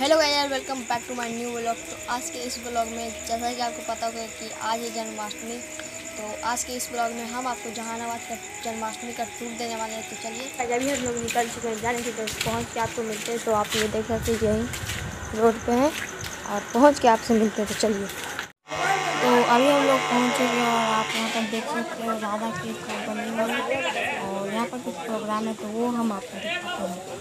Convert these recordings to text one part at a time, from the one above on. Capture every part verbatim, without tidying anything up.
Hello guys, welcome back to my new vlog. तो आज के इस ब्लॉग में जैसा कि आपको पता होगा कि आज है जन्माष्टमी, तो आज के इस ब्लॉग में हम आपको जहानाबाद का जन्माष्टमी का टूर देने वाले हैं। तो चलिए, अभी हम लोग निकल चुके हैं जाने के, तो पहुँच के आपको मिलते हैं। तो आप ये देख सकते हैं यहीं रोड पे हैं और पहुँच के आपसे मिलते हैं। तो चलिए, तो अभी हम लोग पहुँच चुके हैं और आप यहाँ पर देख सकते हो राधा कृष्ण बनी हुई है और यहाँ पर कुछ प्रोग्राम है, तो वो हम आपको दिखाते हैं।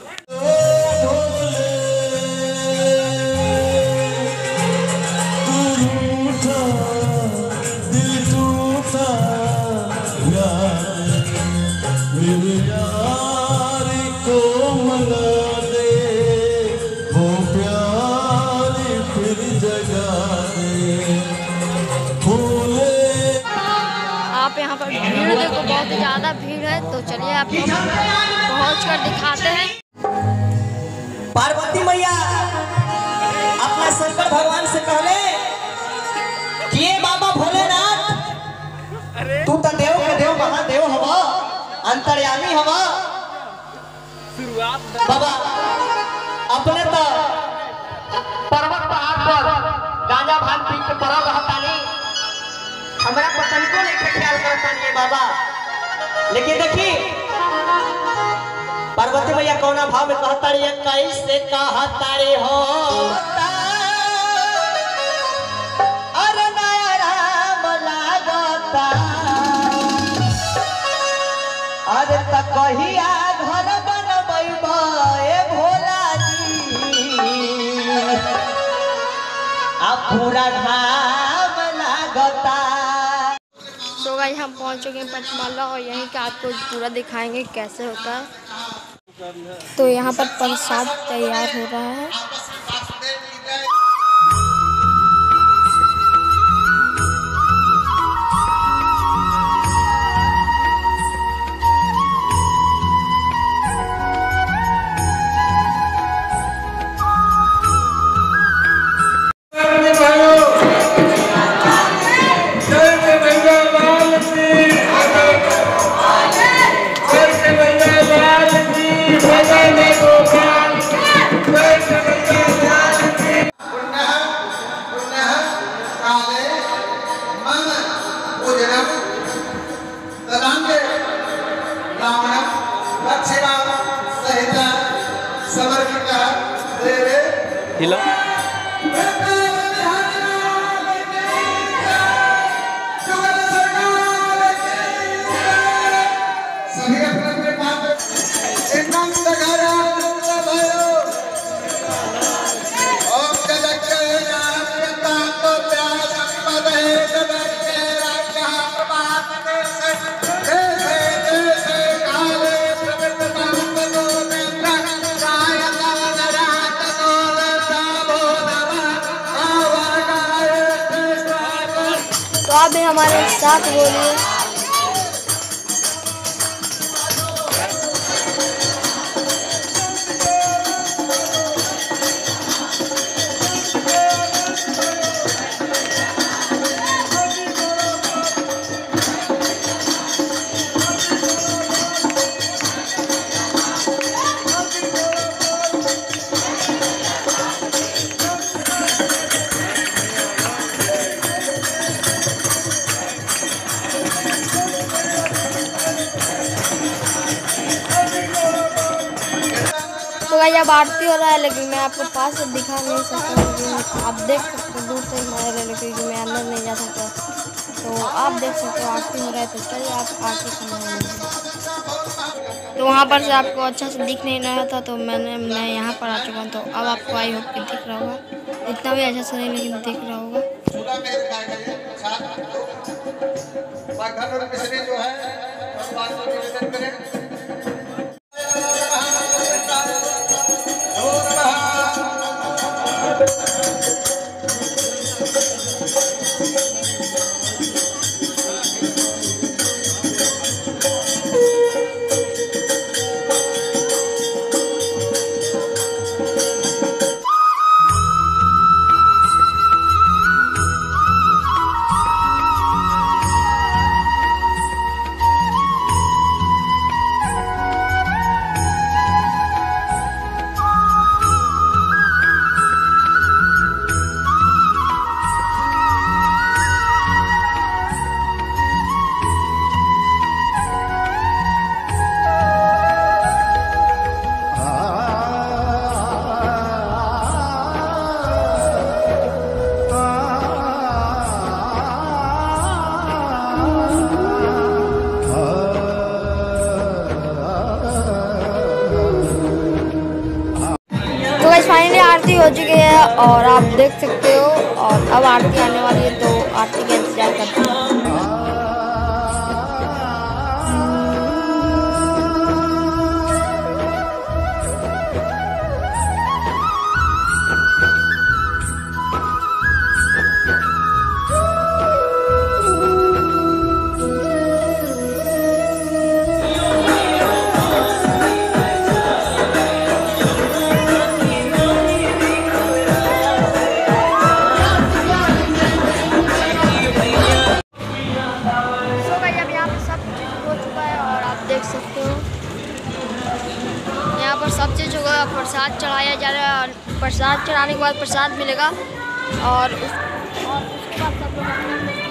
आप यहाँ पर भीड़ देखो, बहुत ज़्यादा भीड़ है। तो चलिए आपको पहुँच कर दिखाते हैं। पार्वती मैया अपना शंकर भगवान से कहले कि ये बाबा भोलेनाथ, तू तो देव के देव महादेव हवा, अंतर्यामी हवा। बाबा अपने तो पर्वत पहाड़ पर गांजा भांग पी के पड़ा रहता नहीं, हमारा पतन को नहीं ख्याल करता नहीं बाबा। लेकिन देखी पार्वती मैया कौना भाव में कहता रही है, कैसे कहता रे हो अरे नया राम लागता, अरे त कहिया घर बनबैबा ए भोला जी, आ पूरा घाम लागता। तो गाइस, हम पहुंच चुके हैं पंचमाला और यहीं का आपको पूरा दिखाएंगे कैसे होता है। तो यहाँ पर प्रसाद तैयार हो रहा है। हिला तो आप भी हमारे साथ बोलिए। भाई अब आरती हो रहा है, लेकिन मैं आपको पास से दिखा नहीं सकता हूँ। आप देख सकते हो दूर से नजर है, लेकिन मैं अंदर नहीं जा सकता। तो आप देख सकते हो आरती हो रहा है। तो चलिए आप आरती करने। तो वहाँ पर से आपको अच्छा से दिख नहीं रहा था, तो मैंने मैं यहाँ पर आ चुका हूँ। तो अब आपको आई होप कि दिख रहा होगा, इतना भी अच्छा से नहीं लेकिन दिख रहा होगा। हो चुकी है और आप देख सकते हो, और अब आरती आने वाली है तो आरती का इंतजार करते हैं। देख सकते हो यहाँ पर सब चीज़ होगा, प्रसाद चढ़ाया जा रहा है और प्रसाद चढ़ाने के बाद प्रसाद मिलेगा और उस और उसके बाद सब लोग